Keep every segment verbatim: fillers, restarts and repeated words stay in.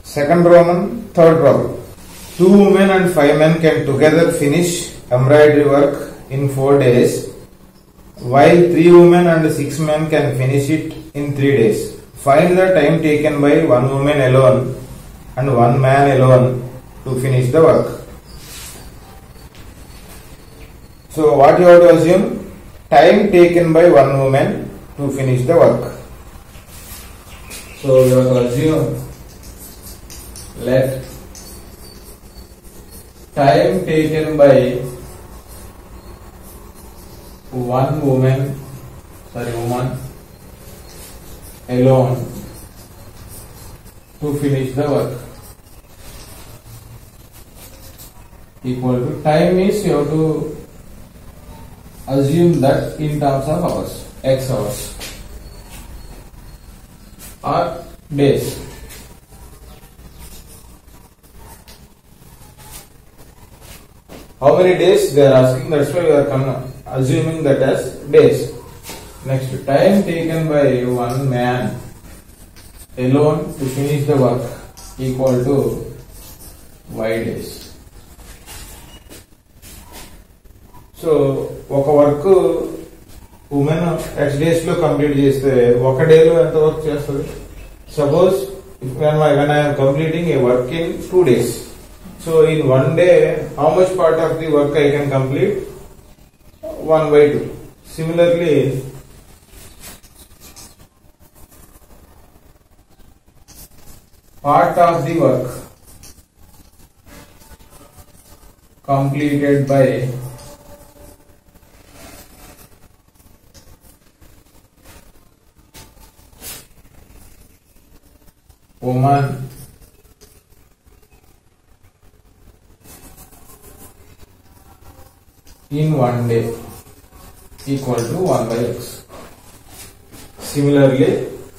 Second Roman, third problem. Two women and five men can together finish embroidery work in four days, while three women and six men can finish it in three days. Find the time taken by one woman alone and one man alone to finish the work. So what you have to assume? Time taken by one woman to finish the work. So you have to assume let time taken by one woman, sorry woman alone to finish the work equal to time is you have to assume that in terms of hours, x hours or days. How many days they are asking, that's why we are assuming that as days. Next, time taken by one man alone to finish the work equal to y days. So, ఒక work woman X days లో complete చేస్తే ఒక డేలో ఎంత work చేస్తుంది? Suppose when I am completing a work in two days. So in one day, how much part of the work I can complete? one by two. Similarly, part of the work completed by woman in one day equal to one by x. Similarly,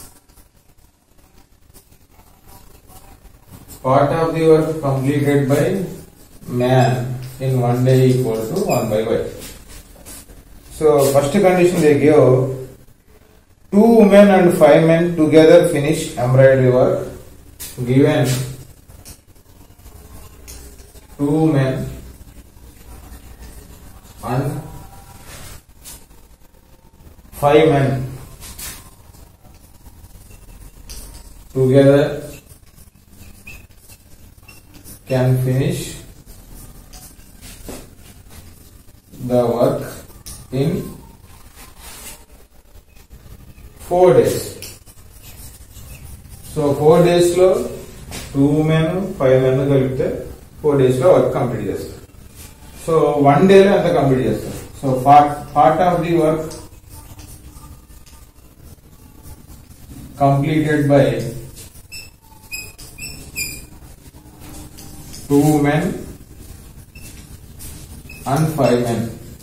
part of the work completed by man in one day equal to one by y. So first condition they give, two women and five men together finish embroidery work, given two men and five men together can finish the work in four days. So four days lo two men five men kalipte four days lo work complete chestar. So one day lo anta complete chestar. So part part of the work completed by two men and five men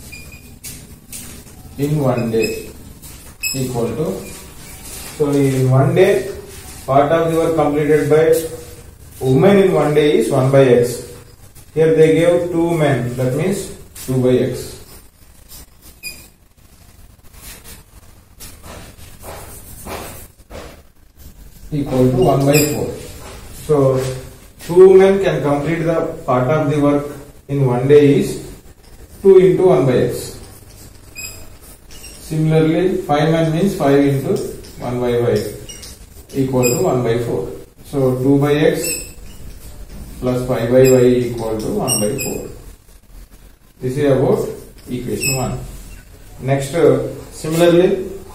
in one day equal to, so in one day part of the work completed by women in one day is one by x. Here they gave two men, that means two by x. Equal to one by four. So two men can complete the part of the work in one day is two into one by x. Similarly, five men means five into one by y equal to one by four. So two by x plus five by y equal to one by four. This is about equation one. Next, uh, similarly,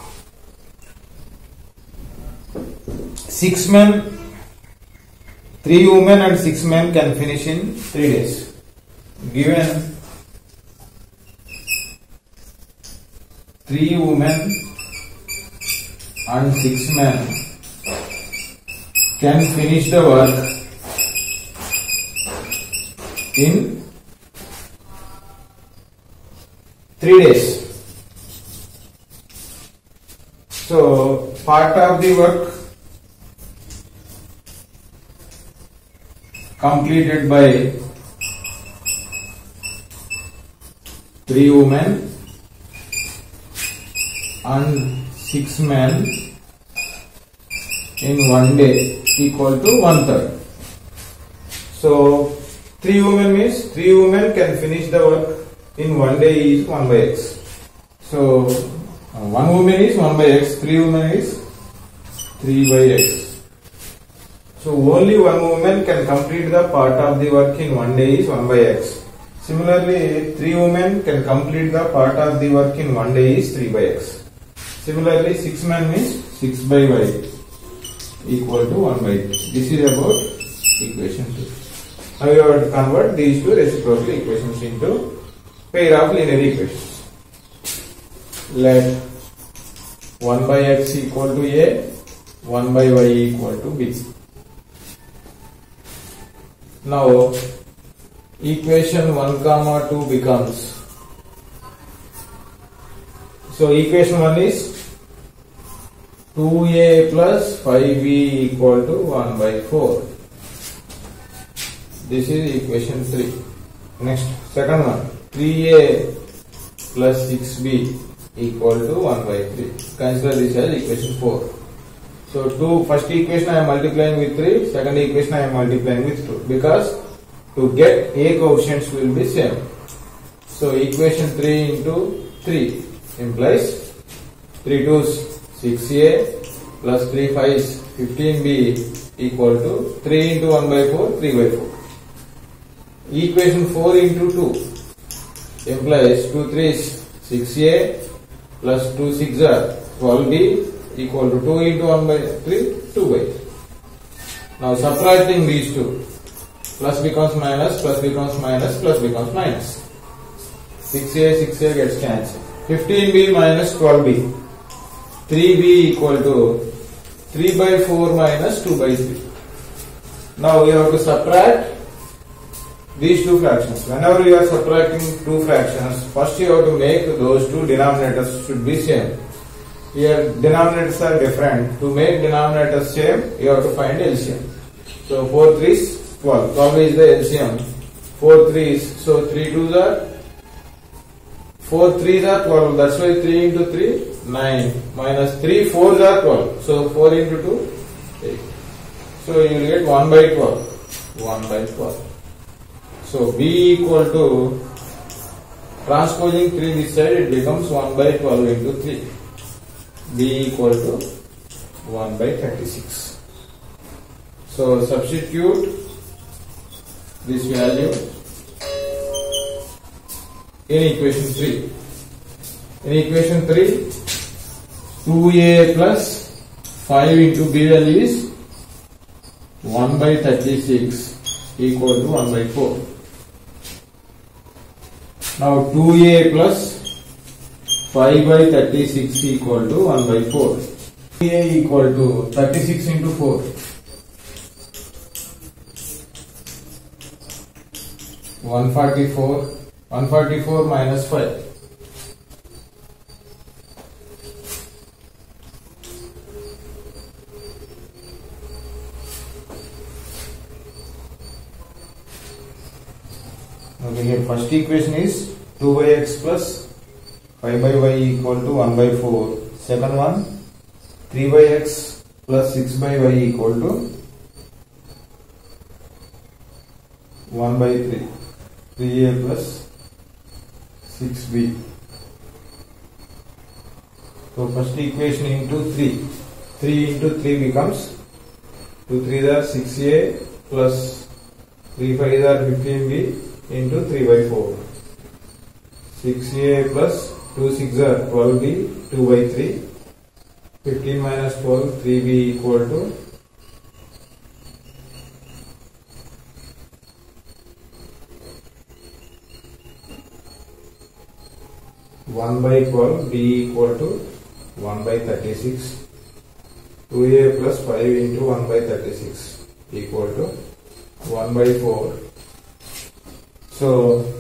six men, three women and six men can finish in three days. Given three women and six men can finish the work in three days. So part of the work completed by three women and six men in one day equal to one third. So three women means three women can finish the work in one day is one by x. So uh, one woman is one by x, three women is three by x. So only one woman can complete the part of the work in one day is one by x. Similarly, three women can complete the part of the work in one day is three by x. Similarly, six men means six by y equal to one by three. This is about equation two. Now you have to convert these two reciprocal equations into pair of linear equations. Let one by x equal to a, one by y equal to b. Now equation one comma two becomes, so equation one is two a plus five b equal to one by four. This is equation three. Next, second one, three a plus six b equal to one by three. Consider this as equation four. So two, first equation I am multiplying with three, second equation I am multiplying with two, because to get a coefficients will be same. So equation three into three implies three twos six a plus three fives fifteen b equal to three into one by four, three by four. Equation four into two implies two threes six a plus two six are twelve b equal to two into one by three, two by three. Now subtracting these two, plus becomes minus, plus becomes minus, plus becomes minus. six a, six a gets cancelled. fifteen b minus twelve b. three b equal to three by four minus two by three. Now we have to subtract these two fractions. Whenever you are subtracting two fractions, first you have to make those two denominators should be same. Here denominators are different. To make denominators same, you have to find L C M. So four threes twelve. twelve is the L C M. four threes. So three twos are four threes are twelve. That's why three into three nine minus three fours are twelve. So four into two eight. So you will get one by twelve. one by twelve. So b equal to, transposing three this side, it becomes one by twelve into three. B equal to one by thirty-six. So substitute this value in equation three. In equation three, two a plus five into b value is one by thirty-six equal to one by four. Now two a plus five by thirty-six equal to one by four. a equal to thirty-six into four. one forty-four. one forty-four minus five. Okay, here first equation is two by x plus five by y equal to one by four. Second one, three by x plus six by y equal to one by three. three a plus six b. So first equation into three. three into three becomes two threes are six a plus three fives are fifteen b into three by four. six a plus two sixes are twelve b, two by three. fifteen minus twelve, three b equal to one by twelve, b equal to one by thirty-six. two a plus five into one by thirty-six equal to one by four. So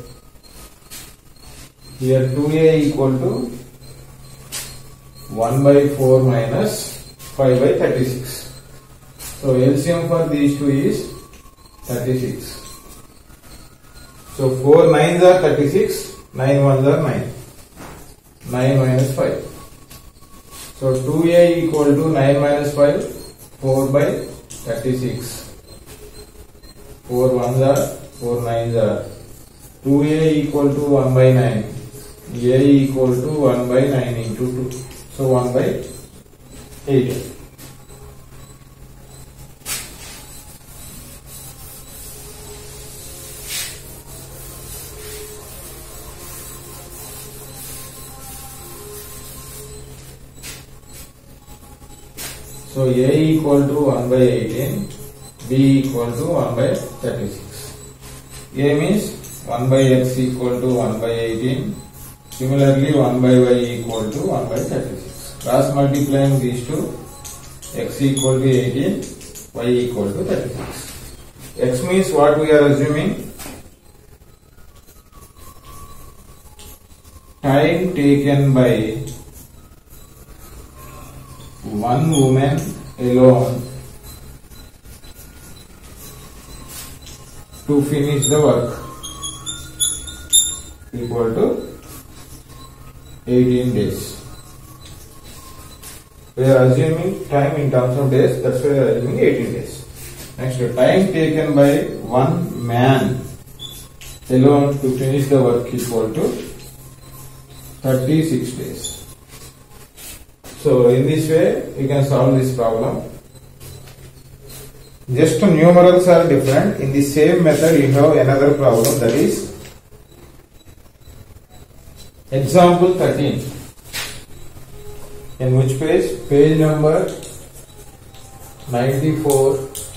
here two a equal to one by four minus five by thirty-six. So L C M for these two is thirty-six. So four nines are thirty-six, nine ones are nine. nine minus five. So two a equal to nine minus five, four by thirty-six. four ones are four nines are two a equal to one by nine. A equal to one by nine into two. So one by eight. So A equal to one by eighteen, B equal to one by thirty-six. A means one by x equal to one by eighteen. Similarly, one by y equal to one by thirty-six. Cross multiplying these two, x equal to eighteen, y equal to thirty-six. X means what we are assuming? Time taken by one woman alone to finish the work equal to eighteen days. We are assuming time in terms of days, that's why we are assuming eighteen days. Next, time taken by one man alone to finish the work equal to thirty-six days. So in this way we can solve this problem. Just numerals are different. In the same method you have another problem, that is example thirteen. In which page? Page number ninety-four.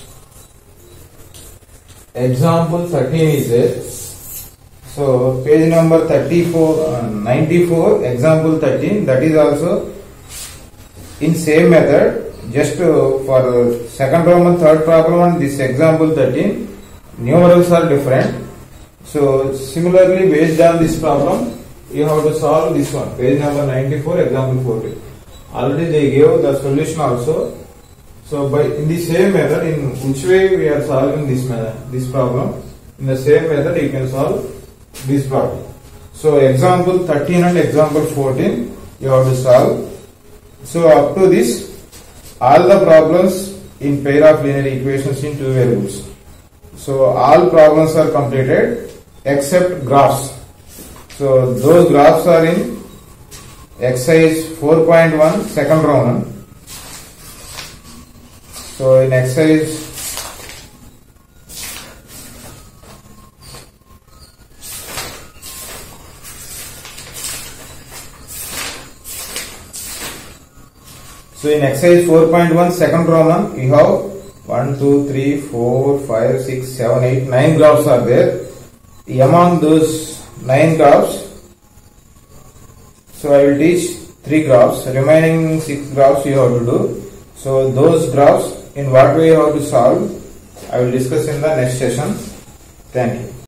Example thirteen is there. So page number thirty-four, uh, ninety-four, example thirteen, that is also in same method. Just uh, for uh, second problem and third problem and this example thirteen, numerals are different. So similarly, based on this problem, you have to solve this one, page number ninety-four, example fourteen. Already they gave the solution also. So by in the same method, in which way we are solving this method, this problem, in the same method you can solve this problem. So example thirteen and example fourteen you have to solve. So up to this, all the problems in pair of linear equations in two variables. So all problems are completed except graphs. So those graphs are in exercise four point one, second Roman. So in exercise So in exercise four point one, second Roman, you have one, two, three, four, five, six, seven, eight, nine graphs are there. Among those nine graphs, so I will teach three graphs. Remaining six graphs you have to do. So those graphs, in what way you have to solve, I will discuss in the next session. Thank you.